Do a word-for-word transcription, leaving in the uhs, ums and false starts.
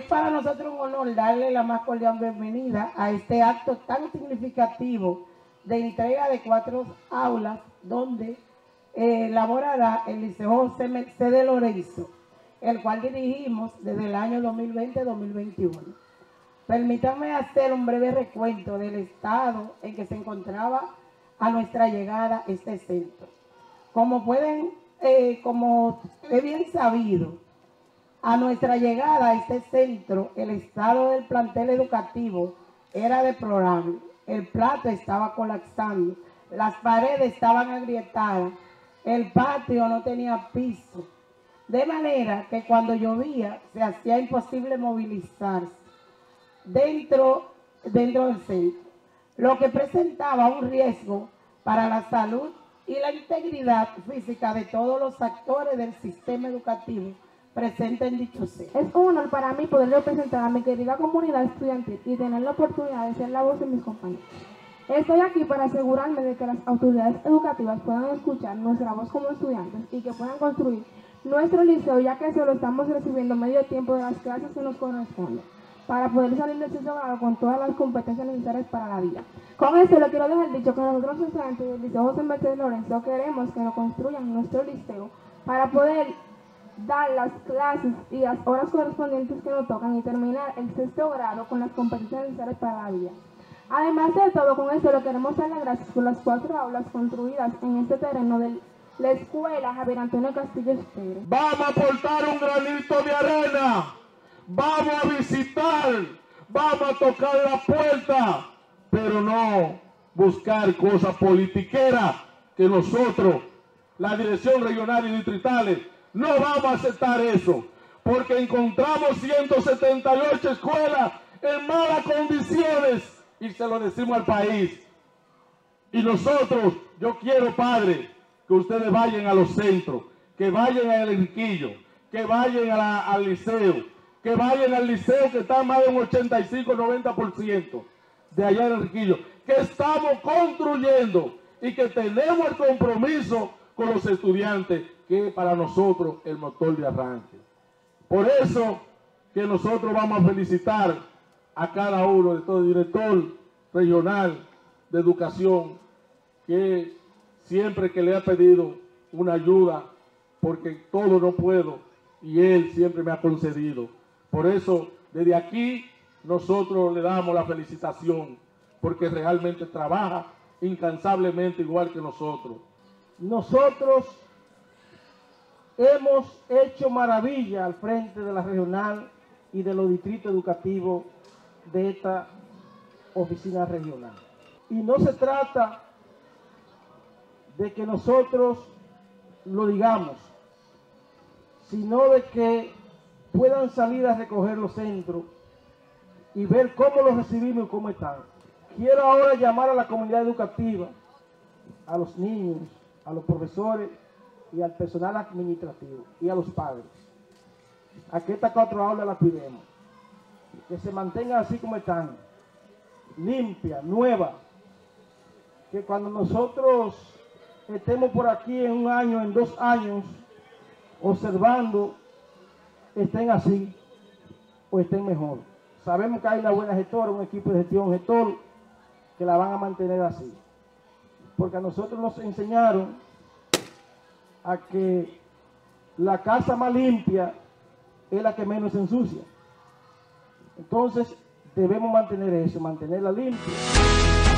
para nosotros un honor darle la más cordial bienvenida a este acto tan significativo de entrega de cuatro aulas donde eh, laborará el Liceo José Mercedes Lorenzo, el cual dirigimos desde el año dos mil veinte a dos mil veintiuno. Permítanme hacer un breve recuento del estado en que se encontraba a nuestra llegada este centro. Como pueden, eh, como es bien sabido, a nuestra llegada a este centro, el estado del plantel educativo era deplorable. El plato estaba colapsando, las paredes estaban agrietadas, el patio no tenía piso, de manera que cuando llovía se hacía imposible movilizarse dentro, dentro del centro, lo que presentaba un riesgo para la salud y la integridad física de todos los actores del sistema educativo presente en dicho centro. Es un honor para mí poder representar a mi querida comunidad estudiantil y tener la oportunidad de ser la voz de mis compañeros. Estoy aquí para asegurarme de que las autoridades educativas puedan escuchar nuestra voz como estudiantes y que puedan construir nuestro liceo, ya que solo estamos recibiendo medio tiempo de las clases que nos corresponden, para poder salir de sexto grado con todas las competencias necesarias para la vida. Con esto le quiero dejar dicho que nosotros los estudiantes del Liceo José Mercedes Lorenzo queremos que nos construyan nuestro liceo para poder dar las clases y las horas correspondientes que nos tocan y terminar el sexto grado con las competencias necesarias para la vida. Además de todo, con esto le queremos dar las gracias por las cuatro aulas construidas en este terreno de la escuela Javier Antonio Castillo Pérez. Vamos a aportar un granito de arena, vamos a visitar, vamos a tocar la puerta, pero no buscar cosas politiqueras que nosotros, la dirección regional y distritales, no vamos a aceptar eso, porque encontramos ciento setenta y ocho escuelas en malas condiciones y se lo decimos al país. Y nosotros, yo quiero, padre, que ustedes vayan a los centros, que vayan al Enriquillo, que vayan a la, al liceo, que vayan al liceo que está más de un ochenta y cinco, noventa por ciento de allá en Enriquillo, que estamos construyendo y que tenemos el compromiso con los estudiantes, que para nosotros el motor de arranque. Por eso que nosotros vamos a felicitar a cada uno de todo director regional de educación que siempre que le ha pedido una ayuda, porque todo no puedo, y él siempre me ha concedido. Por eso, desde aquí, nosotros le damos la felicitación, porque realmente trabaja incansablemente igual que nosotros. Nosotros hemos hecho maravilla al frente de la regional y de los distritos educativos de esta oficina regional. Y no se trata de que nosotros lo digamos, sino de que puedan salir a recoger los centros y ver cómo los recibimos y cómo están. Quiero ahora llamar a la comunidad educativa, a los niños, a los profesores y al personal administrativo y a los padres, a que estas cuatro aulas las pidemos, que se mantengan así como están, limpias, nuevas, que cuando nosotros estemos por aquí en un año, en dos años, observando, estén así o estén mejor. Sabemos que hay una buena gestora, un equipo de gestión gestor, que la van a mantener así, porque a nosotros nos enseñaron a que la casa más limpia es la que menos se ensucia. Entonces debemos mantener eso, mantenerla limpia.